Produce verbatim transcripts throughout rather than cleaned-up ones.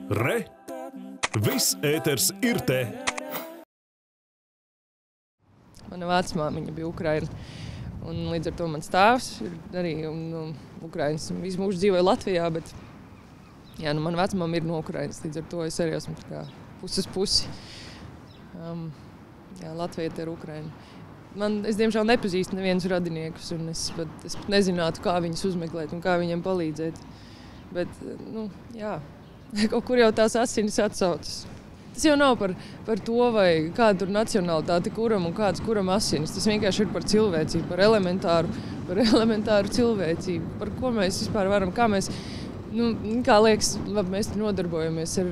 Re! Viss ēters ir te! Mana vecmāmiņa bija Ukraina, un līdz ar to mans tēvs ir arī no Ukrainas. Visu mūžu dzīvoju Latvijā, bet jā, nu, mana vecmāma ir no Ukrainas, līdz ar to es arī esmu tā kā pusi uz pusi. Um, jā, Latvija ir Ukraina. Man, es diemžēl nepazīstu nevienus radiniekus, un es pat, es pat nezinātu, kā viņus uzmeklēt un kā viņiem palīdzēt. Bet, nu, jā, kaut kur jau tās asinis atsaucas. Tas jau nav par, par to, vai kāda tur nacionalitāte kuram un kāds kuram asinis. Tas vienkārši ir par cilvēcību, par elementāru, par elementāru cilvēcību. Par ko mēs vispār varam, kā mēs, nu, kā liekas, labi, mēs nodarbojamies ar...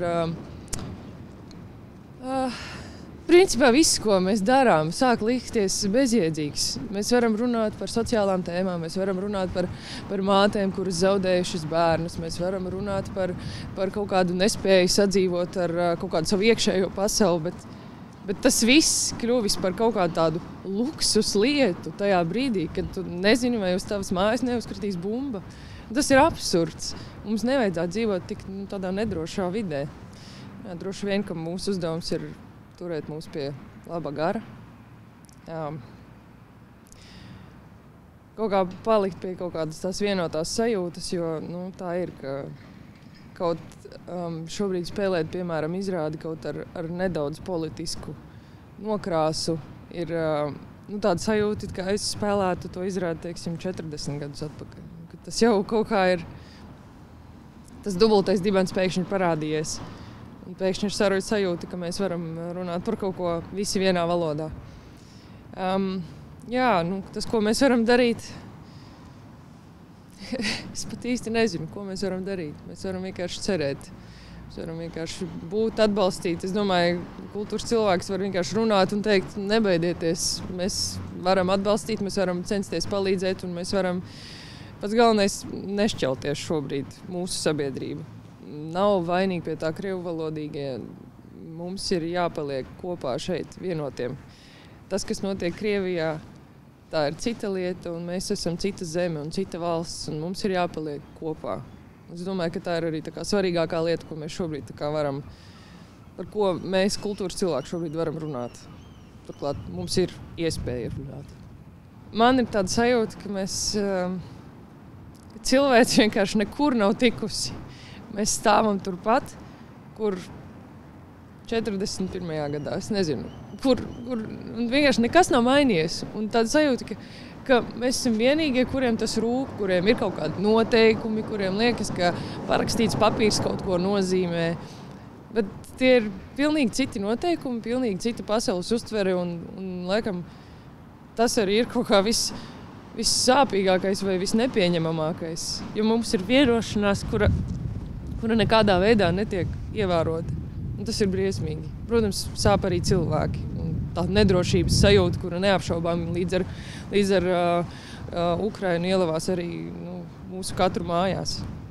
Uh, uh, Principā viss, ko mēs darām, sāk likties bezjēdzīgs. Mēs varam runāt par sociālām tēmām, mēs varam runāt par, par mātēm, kuras zaudējušas bērnus, mēs varam runāt par, par kaut kādu nespēju sadzīvot ar kaut kādu savu iekšējo pasauli, bet, bet tas viss kļuvis par kaut kādu tādu luksus lietu tajā brīdī, kad tu nezini, vai uz tavas mājas neuzkritīs bumba. Tas ir absurds. Mums nevajadzētu dzīvot tik nu, tādā nedrošā vidē. Jā, droši vien, ka mūsu uzdevums ir turēt mūs pie laba gara. Jā. Kaut kā palikt pie kaut kādas tās vienotās sajūtas, jo nu, tā ir, ka kaut um, šobrīd spēlēt, piemēram, izrādi kaut ar, ar nedaudz politisku nokrāsu, ir uh, nu, tāda sajūta, ka es spēlētu to izrādi, teiksim, četrdesmit gadus atpakaļ. Ka tas jau kaut kā ir, tas dubultais dibens pēkšņi parādījies. Un pēkšņi ir saroja sajūta, ka mēs varam runāt par kaut ko visi vienā valodā. Um, jā, nu, tas, ko mēs varam darīt, es pat īsti nezinu, ko mēs varam darīt. Mēs varam vienkārši cerēt. Mēs varam vienkārši būt atbalstīti. Es domāju, kultūras cilvēks var vienkārši runāt un teikt, nebaidieties. Mēs varam atbalstīt, mēs varam censties palīdzēt un mēs varam, pats galvenais, nešķelties šobrīd mūsu sabiedrība. Nav vainīgi pie tā krievvalodīgie. Mums ir jāpaliek kopā šeit vienotiem. Tas, kas notiek Krievijā, tā ir cita lieta, un mēs esam cita zeme un cita valsts, un mums ir jāpaliek kopā. Es domāju, ka tā ir arī tā kā svarīgākā lieta, ko mēs šobrīd tā kā varam, par ko mēs, kultūras cilvēki, šobrīd varam runāt. Turklāt mums ir iespēja runāt. Man ir tāda sajūta, ka mēs, ka cilvēks vienkārši nekur nav tikusi. Mēs stāvam turpat, kur četrdesmit pirmajā gadā, es nezinu, kur, kur vienkārši nekas nav mainījies. Un tāda sajūta, ka, ka mēs esam vienīgie, kuriem tas rūp, kuriem ir kaut kādi noteikumi, kuriem liekas, ka parakstīts papīrs kaut ko nozīmē. Bet tie ir pilnīgi citi noteikumi, pilnīgi cita pasaules uztvere, un, un laikam tas arī ir kaut kā viss, vissāpīgākais vai visnepieņemamākais. Jo mums ir vienošanās, kura... kura nekādā veidā netiek ievērota. Un tas ir briesmīgi. Protams, sāp arī cilvēki. Un tā nedrošības sajūta, kura neapšaubām līdz ar, līdz ar uh, uh, Ukrainu ielavās arī nu, mūsu katru mājās.